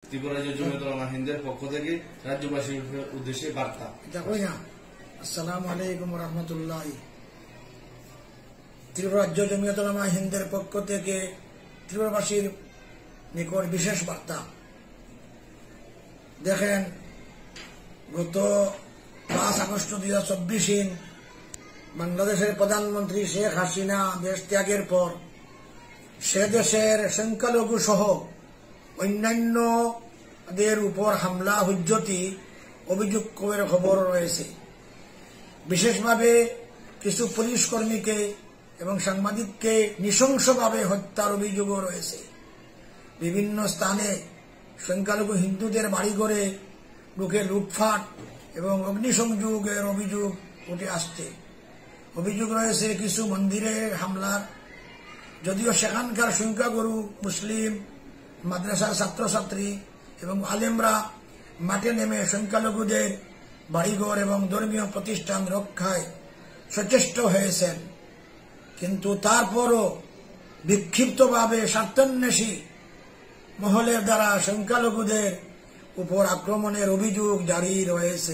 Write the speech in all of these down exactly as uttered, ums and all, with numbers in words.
ত্রিপুরা রাজ্য জমিয়তুল উলামা হিন্দের পক্ষ থেকে রাজ্যবাসীর উদ্দেশ্যে বার্তা। আসসালামু আলাইকুম ওয়া রাহমাতুল্লাহ। ত্রিপুরা রাজ্য জমিয়তুল উলামা হিন্দের পক্ষ থেকে ত্রিপুরাবাসীর নিকট বিশেষ বার্তা। দেখেন, গত পাঁচ আগস্ট দুই হাজার চব্বিশ বাংলাদেশের প্রধানমন্ত্রী শেখ হাসিনা দেশ ত্যাগের পর সে দেশের সংখ্যালঘু সহ অন্যান্যদের উপর হামলা হুজ্জতি অভিযোগের খবর রয়েছে। বিশেষভাবে কিছু পুলিশ কর্মীকে এবং সাংবাদিককে নৃশংসভাবে হত্যার অভিযোগও রয়েছে। বিভিন্ন স্থানে সংখ্যালঘু হিন্দুদের বাড়িঘরে ঢুকে লুটপাট এবং অগ্নিসংযোগের অভিযোগ উঠে আসছে। অভিযোগ রয়েছে কিছু মন্দিরে হামলার, যদিও সেখানকার সংখ্যাগুরু মুসলিম, মাদ্রাসার ছাত্রছাত্রী এবং আলেমরা মাঠে নেমে সংখ্যালঘুদের বাড়িঘর এবং ধর্মীয় প্রতিষ্ঠান রক্ষায় সচেষ্ট হয়েছেন, কিন্তু তারপরও বিক্ষিপ্তভাবে স্বার্থান্বেষী মহলের দ্বারা সংখ্যালঘুদের উপর আক্রমণের অভিযোগ জারি রয়েছে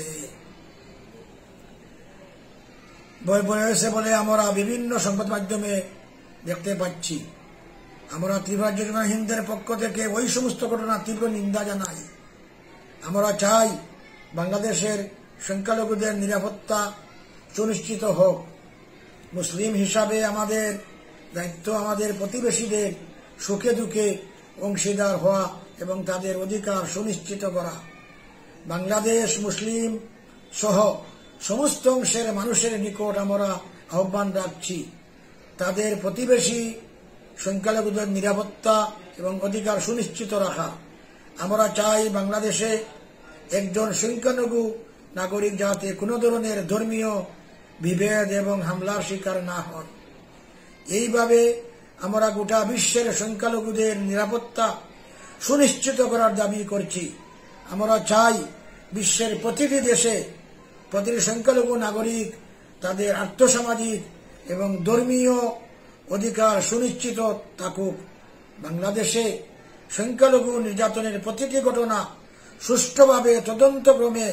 রয়েছে বলে আমরা বিভিন্ন সংবাদ মাধ্যমে দেখতে পাচ্ছি। আমরা ত্রিপুরা রাজ্য জমিয়তুল উলামা হিন্দের পক্ষ থেকে ওই সমস্ত ঘটনার তীব্র নিন্দা জানাই। আমরা চাই বাংলাদেশের সংখ্যালঘুদের নিরাপত্তা সুনিশ্চিত হোক। মুসলিম হিসাবে আমাদের দায়িত্ব আমাদের প্রতিবেশীদের সুখে দুঃখে অংশীদার হওয়া এবং তাদের অধিকার সুনিশ্চিত করা। বাংলাদেশ মুসলিম সহ সমস্ত অংশের মানুষের নিকট আমরা আহ্বান রাখছি, তাদের প্রতিবেশী সংখ্যালঘুদের নিরাপত্তা এবং অধিকার সুনিশ্চিত রাখা। আমরা চাই বাংলাদেশে একজন সংখ্যালঘু নাগরিক যাতে কোনো ধরনের ধর্মীয় বিভেদ এবং হামলার শিকার না হন। এইভাবে আমরা গোটা বিশ্বের সংখ্যালঘুদের নিরাপত্তা সুনিশ্চিত করার দাবি করছি। আমরা চাই বিশ্বের প্রতিটি দেশে প্রতিটি সংখ্যালঘু নাগরিক তাদের আর্থসামাজিক এবং ধর্মীয় অধিকার সুনিশ্চিত থাকুক। বাংলাদেশে সংখ্যালঘু নির্যাতনের প্রতিটি ঘটনা সুষ্ঠুভাবে তদন্তক্রমে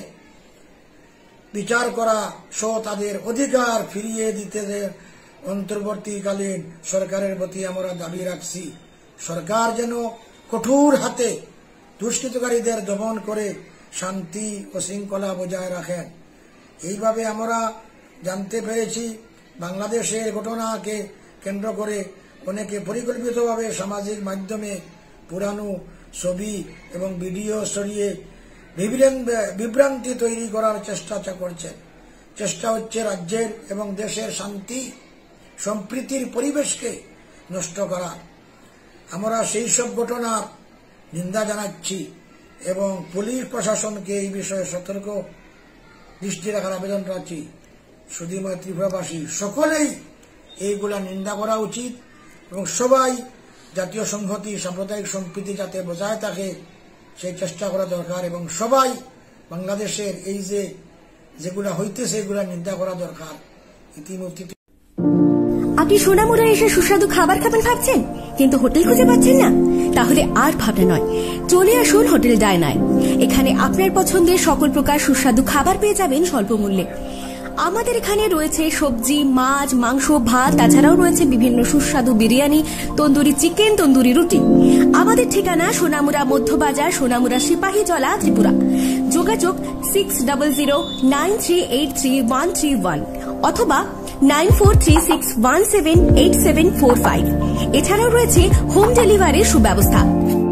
বিচার করা সহ তাদের অধিকার ফিরিয়ে দিতে অন্তর্বর্তীকালীন সরকারের প্রতি আমরা দাবি রাখছি। সরকার যেন কঠোর হাতে দুষ্কৃতকারীদের দমন করে শান্তি ও শৃঙ্খলা বজায় রাখেন। এইভাবে আমরা জানতে পেরেছি বাংলাদেশের ঘটনাকে কেন্দ্র করে অনেকে পরিকল্পিতভাবে সামাজিক মাধ্যমে পুরানো ছবি এবং ভিডিও সরিয়ে বিভ্রান্তি তৈরি করার চেষ্টা করছেন। চেষ্টা হচ্ছে রাজ্যের এবং দেশের শান্তি সম্প্রীতির পরিবেশকে নষ্ট করা। আমরা সেই সব ঘটনার নিন্দা জানাচ্ছি এবং পুলিশ প্রশাসনকে এই বিষয়ে সতর্ক দৃষ্টি রাখার আবেদন রাখছি। শুধুমাত্র ত্রিপুরাবাসী সকলেই এইগুলা নিন্দা করা উচিত এবং সবাই জাতীয় সংহতি সাম্প্রদায়িক সম্প্রীতি যাতে বজায় থাকে সেই চেষ্টা করা দরকার এবং সবাই বাংলাদেশের এই যে যেগুলা হইতেছে এগুলা নিন্দা করা দরকার। ইতিমধ্যে আপনি সোনামুড়া এসে সুস্বাদু খাবার খাবেন ভাবছেন, কিন্তু হোটেল খুঁজে পাচ্ছেন না? তাহলে আর ভাবনা নয়, চলে আসুন হোটেল ডায়নায়। এখানে আপনার পছন্দের সকল প্রকার সুস্বাদু খাবার পেয়ে যাবেন স্বল্প মূল্যে। আমাদের এখানে রয়েছে সবজি, মাছ, মাংস, ভাত, তাছাড়াও রয়েছে বিভিন্ন সুস্বাদু বিরিয়ানি, তন্দুরি চিকেন, তন্দুরি রুটি। আমাদের ঠিকানা সোনামুড়া মধ্যবাজার, সোনামুড়া সিপাহীজলা, ত্রিপুরা। যোগাযোগ six double zero nine three eight three one three one অথবা nine four three six one seven eight seven four five. এছাড়াও রয়েছে হোম ডেলিভারির সুব্যবস্থা।